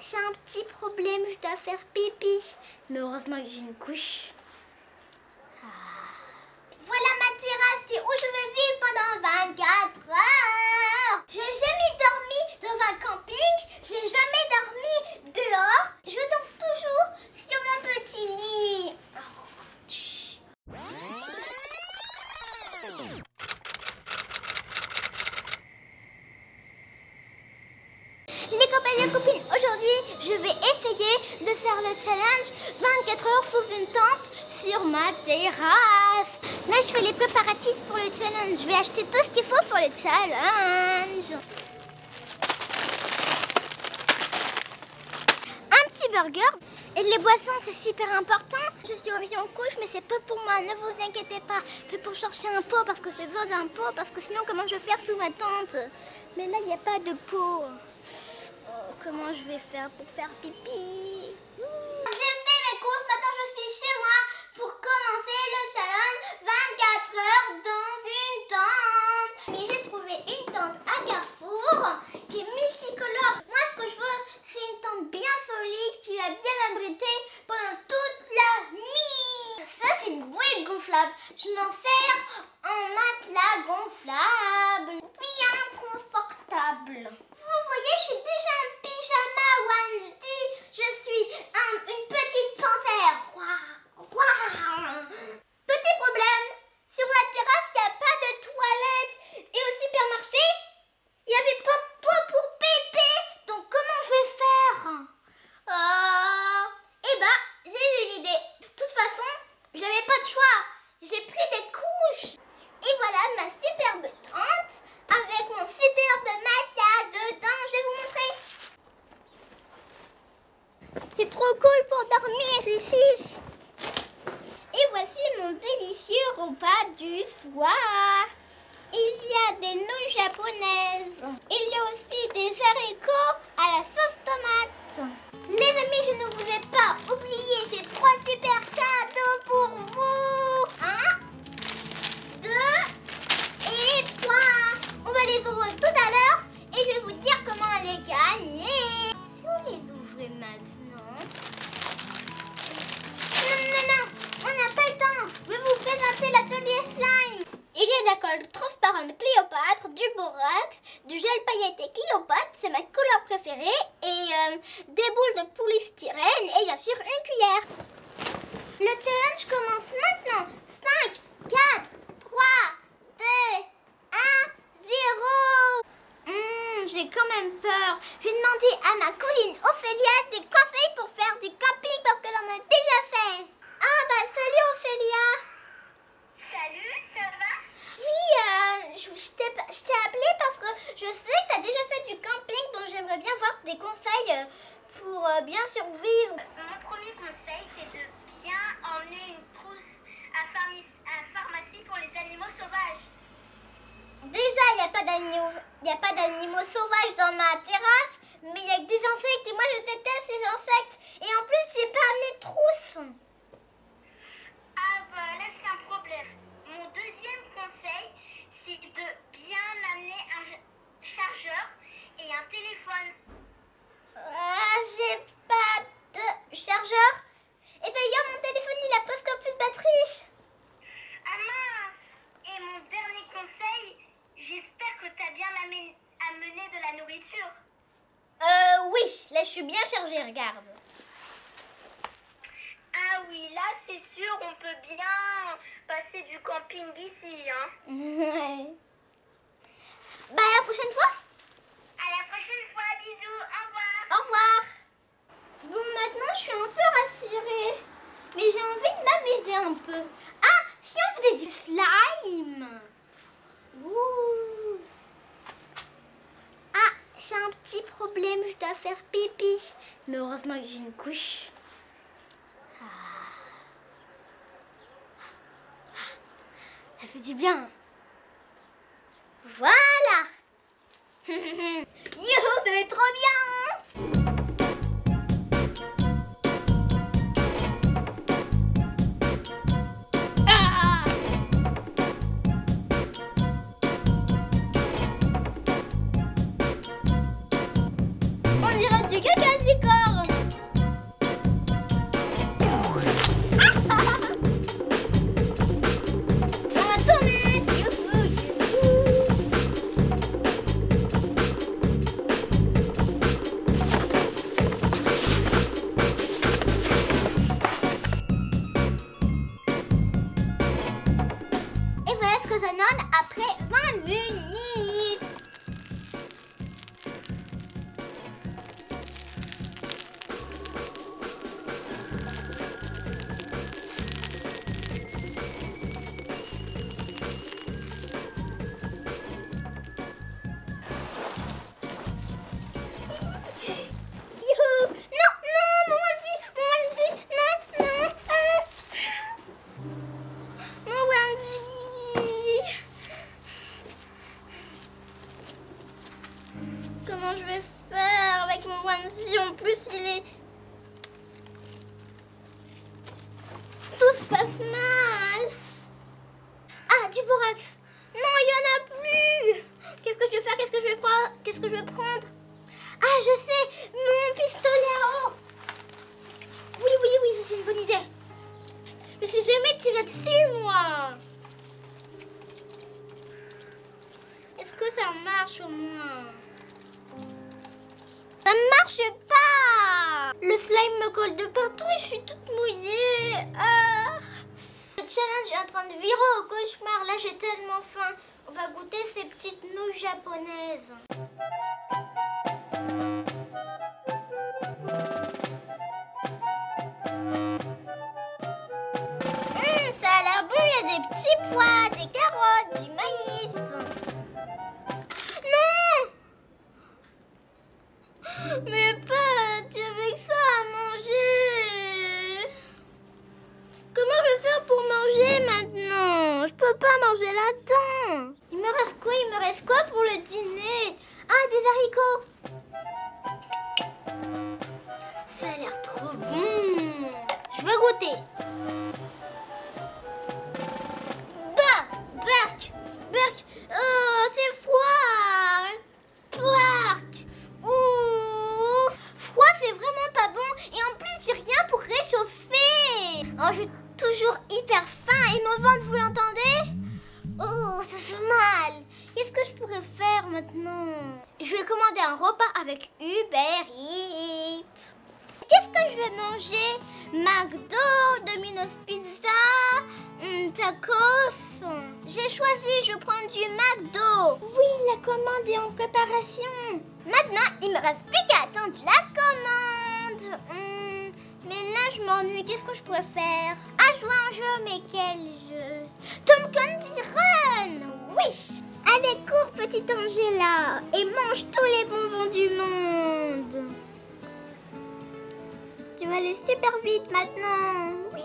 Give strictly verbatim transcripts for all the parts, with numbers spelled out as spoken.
j'ai un petit problème, je dois faire pipi. Mais heureusement que j'ai une couche. Ah. Voilà ma terrasse, c'est où je vais vivre pendant vingt-quatre heures. J'ai jamais dormi dans un camping, j'ai jamais dormi dehors. Je dors toujours sur mon petit lit. Les copains et les copines, aujourd'hui je vais essayer de faire le challenge vingt-quatre heures sous une tente sur ma terrasse. Là je fais les préparatifs pour le challenge, je vais acheter tout ce qu'il faut pour le challenge. Un petit burger et les boissons c'est super important. Je suis revenue en couche mais c'est pas pour moi, ne vous inquiétez pas. C'est pour chercher un pot parce que j'ai besoin d'un pot parce que sinon comment je vais faire sous ma tente? Mais là il n'y a pas de pot. Oh, comment je vais faire pour faire pipi? J'ai fait mes courses, maintenant je suis chez moi pour commencer le challenge vingt-quatre heures dans une tente. Et j'ai trouvé une tente à Carrefour qui est multicolore. Moi ce que je veux c'est une tente bien solide qui va bien m'abriter pendant toute la nuit. Ça c'est une bouée gonflable. Je m'en sers en matelas gonflable. Bien confortable. Vous voyez, je suis déjà en pyjama onesie. Je suis un, une petite panthère. Waouh, waouh. Petit problème, sur la terrasse, il n'y a pas de toilette. Et au supermarché, il n'y avait pas de pot pour pépé. Donc comment je vais faire? euh, Eh ben, j'ai eu une idée. De toute façon, j'avais pas de choix. J'ai pris des couches. Et voilà ma superbe tente avec mon superbe matelas dedans. Je vais vous montrer. C'est trop cool pour dormir ici. Et voici mon délicieux repas du soir. Il y a des nouilles japonaises. Il y a aussi des haricots à la sauce tomate. Les amis, je ne vous ai pas oublié. J'ai trois super cadeaux pour vous. Un, deux et trois. On va les ouvrir tout à l'heure et je vais vous dire comment les gagner. Si on les ouvre maintenant... Non, non, non, on n'a pas le temps. Je vais vous présenter l'atelier slime. Il y a de la colle transparente Cléopâtre, du borax, du gel pailleté Cléopâtre, c'est ma couleur préférée, et euh, des boules de polystyrène et bien sûr une cuillère. Le challenge commence maintenant. cinq, quatre, trois, deux, un, zéro. Mmh, j'ai quand même peur. Je vais demander à ma cousine Ophélia des conseils pour faire du camping parce qu'elle en a déjà fait. Ah bah salut Ophélia. Salut, ça va? Oui, euh, je, je t'ai appelé parce que je sais que tu as déjà fait du camping, donc j'aimerais bien voir des conseils euh, pour euh, bien survivre. Mon premier conseil, c'est de bien emmener une trousse à, à pharmacie pour les animaux sauvages. Déjà, il n'y a pas d'animaux, il n'y a pas d'animaux sauvages dans ma terrasse, mais il y a que des insectes et moi je déteste ces insectes. Et en plus, j'ai pas amené de trousse. Ah bah là c'est un problème. Mon deuxième conseil, c'est de bien amener un chargeur et un téléphone. Ah, j'ai pas de chargeur. Et d'ailleurs, mon téléphone, il a presque plus de batterie. Ah mince. Et mon dernier conseil, j'espère que tu as bien amené, amené de la nourriture. Euh, oui, là je suis bien chargée, regarde. Ah oui, là c'est sûr, on peut bien passer du camping ici, hein. Ouais. Bah à la prochaine fois. À la prochaine fois, bisous, au revoir. Au revoir. Bon, maintenant je suis un peu rassurée, mais j'ai envie de m'amuser un peu. Ah, si on faisait du slime. Ouh. Ah, j'ai un petit problème, je dois faire pipi. Mais heureusement que j'ai une couche. Ça fait du bien. Voilà. Yo, ça fait trop bien. Ah. On dirait du caca du corps. en plus il est... Tout se passe mal. Ah, du borax. Non, il y en a plus. Qu'est-ce que je vais faire? Qu'est-ce que je vais prendre? Qu'est-ce que je vais prendre? Ah, je sais, mon pistolet à eau. Oui, oui, oui, ça c'est une bonne idée. Je sais jamais tirer dessus, moi. Est-ce que ça marche au moins? Ça ne marche pas. Le slime me colle de partout et je suis toute mouillée. Ah. Le challenge est en train de virer au cauchemar. Là, j'ai tellement faim. On va goûter ces petites nouilles japonaises. Mmh, ça a l'air bon. Il y a des petits pois, des carottes, du maïs. Non! Mais pas, tu avais que ça à manger. Comment je vais faire pour manger maintenant? Je peux pas manger là-dedans. Il me reste quoi? Il me reste quoi pour le dîner? Ah, des haricots. Ça a l'air trop bon. Je veux goûter. Bah, Berk, Berk. Oh, c'est froid. Berk. Ouh. Froid, c'est vraiment pas bon. Et en plus, j'ai rien pour réchauffer. Oh, j'ai toujours hyper faim et mon ventre, vous l'entendez? Oh, ça fait mal. Qu'est-ce que je pourrais faire maintenant? Je vais commander un repas avec Uber Eats. Qu'est-ce que je vais manger? McDo, Domino's Pizza, mm, tacos. J'ai choisi, je prends du McDo. Oui, la commande est en préparation. Maintenant, il me reste plus qu'à attendre la commande. Mm, mais là, je m'ennuie. Qu'est-ce que je pourrais faire? Ah, jouer à un jeu, mais quel jeu? Tom Candy Run. Oui. Allez, cours, petite Angela, et mange tous les bonbons du monde. Tu vas aller super vite maintenant. Oui.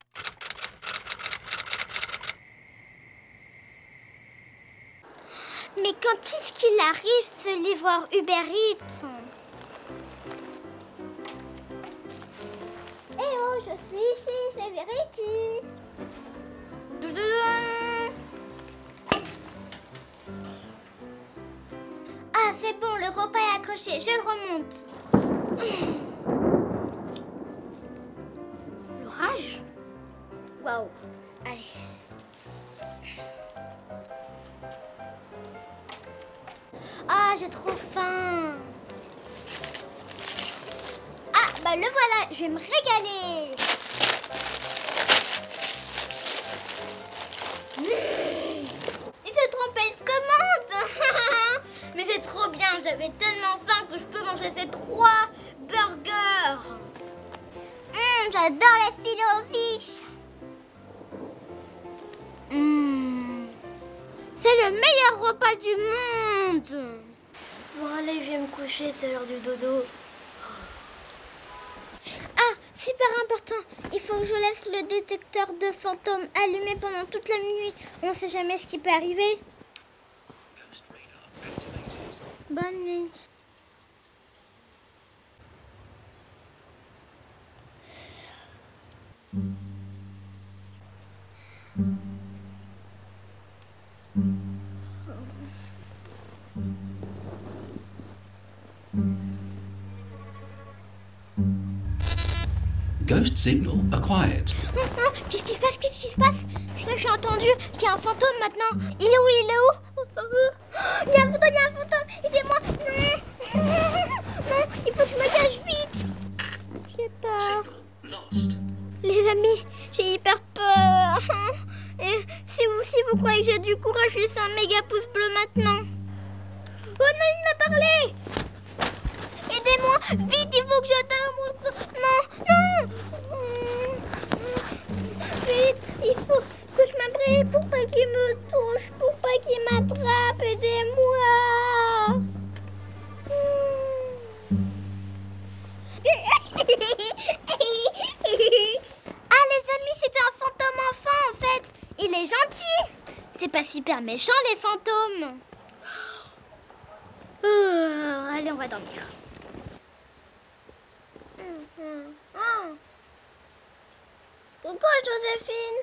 Mais quand est-ce qu'il arrive, ce livreur Uber Eats? Eh oh, je suis ici, c'est Verity. Ah, c'est bon, le repas est accroché, je le remonte. L'orage? Waouh, allez. Ah, j'ai trop faim. Ah, bah le voilà, je vais me régaler. Mmh. Il s'est trompé de commande. Mais c'est trop bien, j'avais tellement faim que je peux manger ces trois burgers. Mmh, j'adore les filets aux fiches. Mmh. C'est le meilleur repas du monde. Bon allez, je vais me coucher, c'est l'heure du dodo. Ah, super important, il faut que je laisse le détecteur de fantômes allumé pendant toute la nuit. On ne sait jamais ce qui peut arriver. Bonne nuit. Ghost signal acquired. Oh, oh, qu'est-ce qui se passe? Qu'est-ce qui se passe? Je crois que j'ai entendu qu'il y a un fantôme maintenant. Il est où? Il est où? Oh, il y a un fantôme, il y a un fantôme. Aidez-moi. Non. Non, il faut que je me cache vite. J'ai peur. Lost. Les amis, j'ai hyper peur. Et si vous, si vous croyez que j'ai du courage, laissez un méga pouce bleu maintenant. Oh non, il m'a parlé. Aidez-moi, vite, il faut que j'atteigne mon... Non, non. Vite, il faut que je m'abrite pour pas qu'il me touche, pour pas qu'il m'attrape. Aidez-moi. Ah les amis, c'était un fantôme enfant en fait. Il est gentil. C'est pas super méchant les fantômes. Oh, allez, on va dormir. Coucou Joséphine.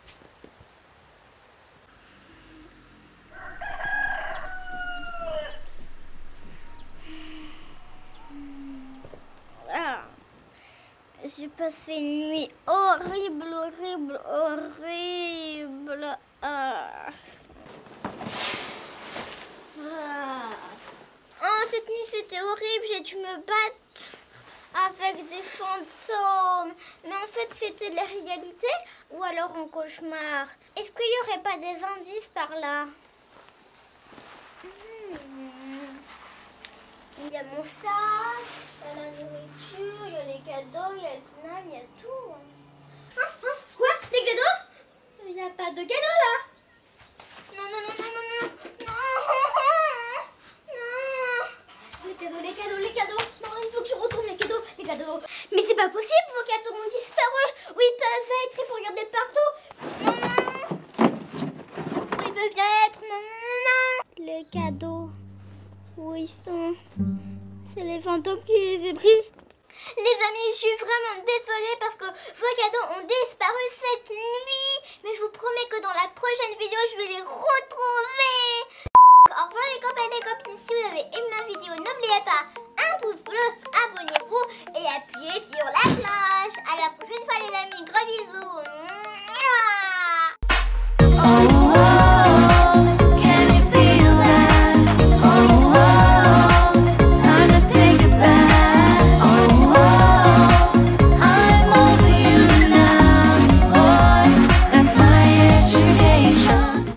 Ah. J'ai passé une nuit horrible, horrible, horrible. Ah. Ah. Oh, cette nuit c'était horrible, j'ai dû me battre avec des fantômes. Mais en fait, c'était la réalité ou alors un cauchemar? Est-ce qu'il n'y aurait pas des indices par là? hmm. Il y a mon sac, il y a la nourriture, il y a les cadeaux, il y a le snack, il y a tout. Ah, ah, quoi? Des cadeaux? Il n'y a pas de cadeaux là. Non, non, non, non, non, non. Non. Les cadeaux, les cadeaux, les cadeaux. Non, il faut que je retrouve les cadeaux, les cadeaux. Mais c'est pas possible, vos cadeaux ont disparu. Où ils peuvent être? Il faut regarder partout. Non, non. Où ils peuvent bien être? Non, non, non, non. Les cadeaux. Où ils sont? C'est les fantômes qui les ont pris. Les amis, je suis vraiment désolée parce que vos cadeaux ont disparu cette nuit. Mais je vous promets que dans la prochaine vidéo, je vais les retrouver. Au revoir les copains et les copines. Si vous avez aimé ma vidéo, n'oubliez pas un pouce bleu, abonnez-vous et appuyez sur